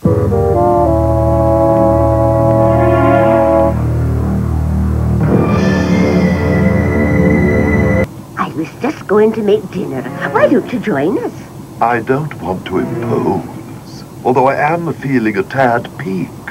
I was just going to make dinner. Why don't you join us? I don't want to impose, although I am feeling a tad piqued.